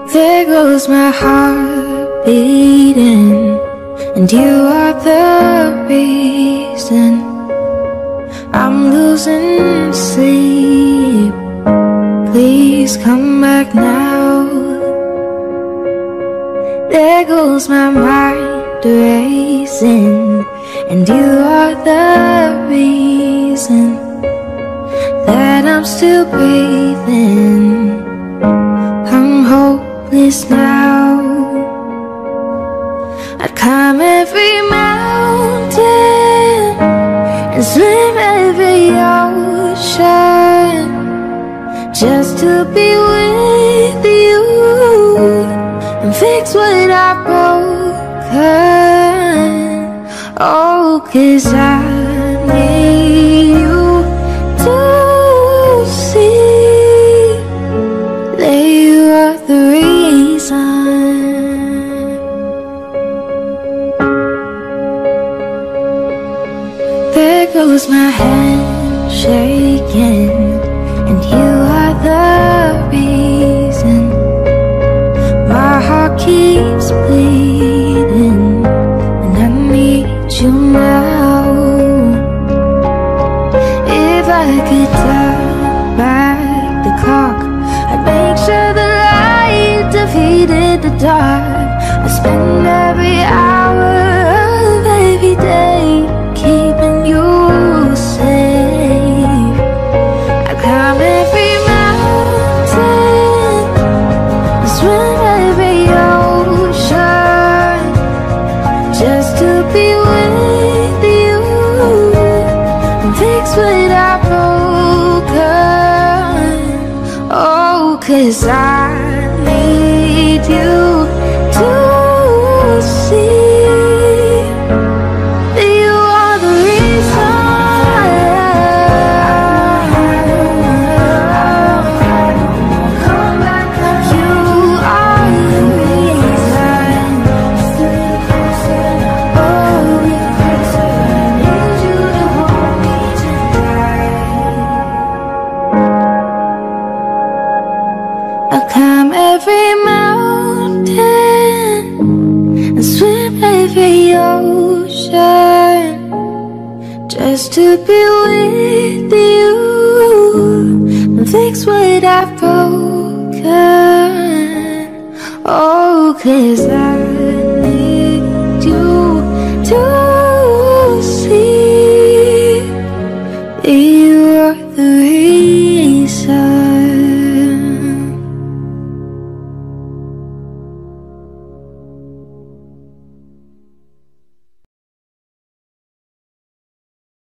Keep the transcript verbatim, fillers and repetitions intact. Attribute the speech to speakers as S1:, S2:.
S1: There goes my heart beating, and you are the reason I'm losing sleep. Please come back now. There goes my mind racing, and you are the reason that I'm still breathing. I'm hopeless now. I'd climb every mountain and swim every ocean just to be with you and fix what I've broken. Oh, 'cause I need you to see that you are the reason. There goes my hand shaking, and you are the reason my heart keeps bleeding, and I need you now. If I could turn back the clock, I'd make sure the light defeated the dark. I'd spend every hour of every day keeping you safe. I climb every mountain and swim every ocean just to be with you and fix what I've broken. Oh, 'cause I need you to see that you are the reason. Come back, you are the reason. Oh, I need you to hold me tonight. I climb every mountain and swim every ocean just to be with you and fix what I've broken. Oh, 'cause I need you to see that you are the reason.